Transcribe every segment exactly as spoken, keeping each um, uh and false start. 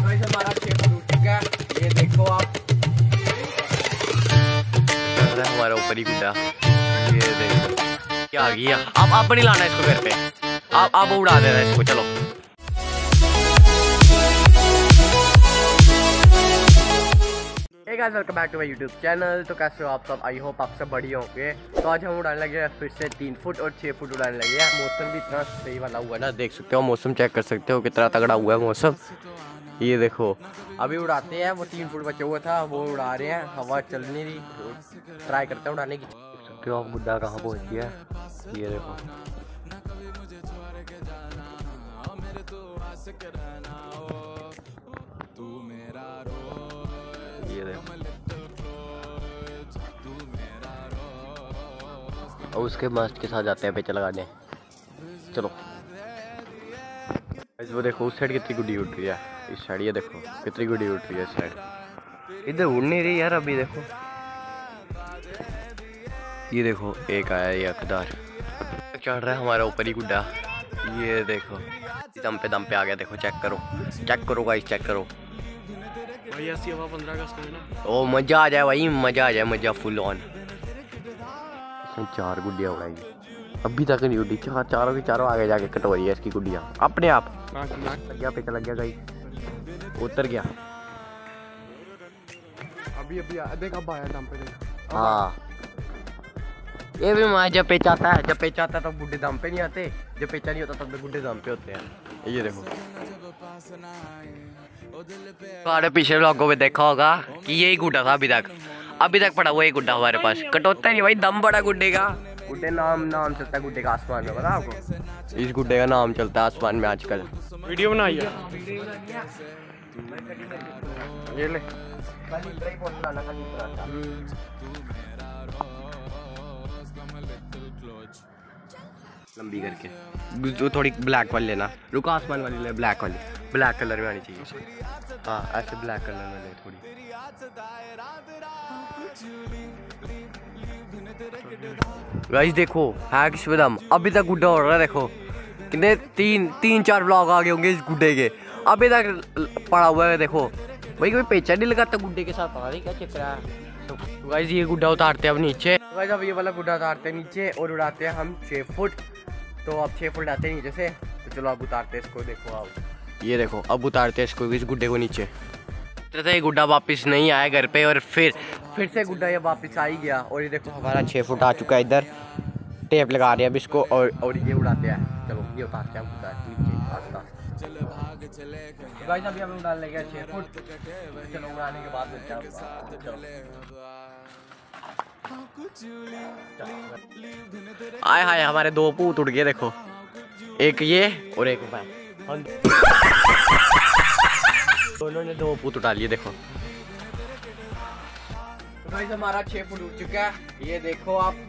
Guys हमारा छह foot उठ चुका है, ये देखो आप। चल रहा है हमारा ऊपर ही गुड्डा, ये देखो क्या आ गया। अब आप नहीं लाना इसको घर पे, आप आप उड़ा देना इसको। चलो guys welcome back to my YouTube channel. तो कैसे हो आप सब? आई होप आप सब बढ़िया होंगे। तो आज हम उड़ाने लगे हैं फिर से तीन फुट और छः फुट उड़ाने लगे हैं। मौसम भी इतना सही वाला हुआ है ना, देख सकते हो मौसम, चेक कर सकते हो कितना तगड़ा हुआ है मौसम। ये देखो अभी उड़ाते हैं, वो तीन फुट बचे हुआ था वो उड़ा रहे हैं, हवा चल नहीं रही, ट्राई करते हैं उड़ाने की। देख सकते हो आप गुड्डा कहाँ पहुँच गया, ये देखो। ये देखो और उसके मास्ट के साथ जाते हैं पेचा लगाने। चलो वो देखो उस साइड कितनी गुड्डी उठ रही है, इस साइड ये देखो कितनी गुड्डी उठ रही है इस साइड। इधर उड़ नहीं रही यार अभी। देखो ये देखो एक आया ये अकदार, चढ़ रहा है हमारा ऊपर ही गुड्डा। ये देखो दम पे दम पे आ गया, देखो चेक करो, चेक करो गाइस, चेक करो भाई। ऐसी हवा पंद्रह अगस्त में ना, ओ मजा आ जाए भाई, मजा आ जाए, मजा फुल ऑन। चार गुड्डियाँ उड़ाई अभी तक नहीं उड़ी, चार चारों की चारों आगे जाके कटोरी है इसकी गुड्डियाँ अपने आप। लग गया पेचा लग गया गाइस, उतर गया अभी अभी देख अब आया दम पे देख। हाँ ये भी मैं जब पेचा आता है, जब पेचा आता है तब गुड्डे दम पे नहीं आते, जब पेचा नहीं होता तब गुड्डे दम पे होते हैं। ये देखो तुम्हारे पिछले व्लॉगों में देखा होगा कि यही गुड्डा था अभी तक, अभी तक पड़ा हुआ ये गुड्डा हमारे पास, कटोता नहीं भाई, दम बड़ा गुड्डे का। गुड्डे नाम नाम चलता है गुड्डे का आसमान में, पता आपको? इस गुड्डे का नाम चलता है आसमान में आजकल। वीडियो बनाई है ये ले लंबी करके, जो थोड़ी ब्लैक वाली लेना, रुको आसमान वाली ले, ब्लैक वाली, ब्लैक कलर में आनी चाहिए। हाँ ऐसे ब्लैक कलर में ले थोड़ी। गाइस देखो है किस दम, अभी तक गुड्डा हो रहा है। देखो कितने तीन तीन चार ब्लॉग आ गए होंगे इस गुड्डे के, अभी तक पड़ा हुआ है। देखो भाई कोई पेचा नहीं लगाता गुड्डे के साथ, पता नहीं क्या चक्कर है। तो गाइस ये गुड्डा उतारते हैं अब नीचे। तो गाइस अब ये वाला गुड्डा उतारते हैं नीचे और उड़ाते हैं हम छः फुट। तो अब छः फुट आते हैं नीचे से, तो चलो अब उतारते हैं इसको। देखो आप ये देखो अब उतारते हैं इसको, इस गुड्डे को नीचे। तो ये गुड्डा वापस नहीं आया घर पे, और फिर फिर से गुड्डा ये वापस आ ही गया। और ये देखो हमारा छः फुट आ चुका है, इधर टेप लगा रहे हैं अब इसको, और और ये उड़ाते हैं। चलो ये उतारते हैं गुड्डा नीचे आस्ता आस्ता। गाइस अभी हम उड़ा लेंगे छः फुट, चलो उड़ाने के बाद मिलते हैं। आए हाय हमारे दो पूत उड़ गए, देखो एक ये और एक मैं, दोनों ने दो पूत उठा लिए। देखो तो गाइस हमारा छः फुट उठ चुका है, ये देखो आप।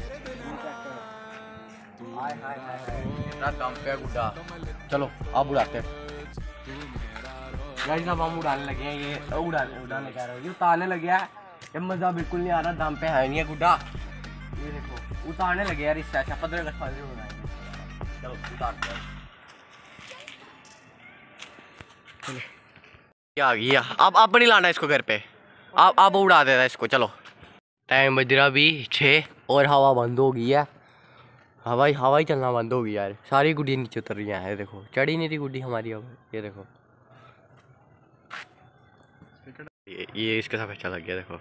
हाय हाय हाय कितना दम पे गुड्डा। चलो अब उड़ाते हैं गाइस, अब हम उड़ाने लगे हैं। ये उड़ाने उड़ाने कह रहे हो, ये उतारने लगे हैं, ये मजा बिल्कुल नहीं आ रहा, दम पे है नहीं है गुड्डा। ये देखो उतारने लगे यार, इससे अच्छा पंद्रह अगस्त वाले उड़ाएंगे। चलो उतारते हैं। क्या आ गया, अब अब नहीं लाना इसको घर पे, अब अब उड़ा देना इसको। चलो टाइम बज रहा भी छः और हवा बंद हो गई है, हवा हवा ही चलना बंद हो गई यार, सारी गुड्डी नीचे उतर रही है। देखो चढ़ी नहीं रही गुड्डी हमारी अब। ये देखो ये, ये इसके साथ अच्छा लग गया। देखो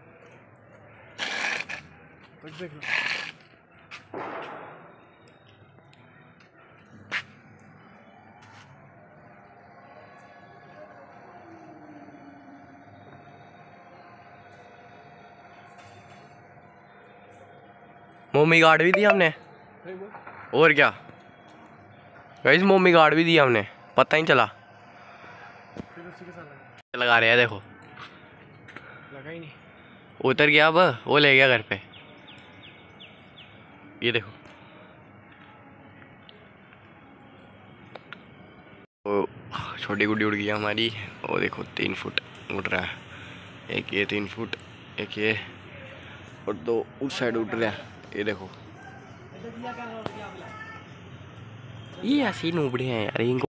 मोमी गार्ड भी दी हमने, और क्या गाइस मोमी गार्ड भी दी हमने, पता ही चला। लगा रहे हैं देखो, लगा ही नहीं, उतर गया अब, वो ले गया घर पे। ये देखो वो छोटी गुड्डी उड़ गई हमारी। वो देखो तीन फुट उड़ रहा है, एक ये तीन फुट, एक ये, और दो उस साइड उड़ रहा है। ये देखो ये ऐसे ही नूबड़े हैं यार, इनको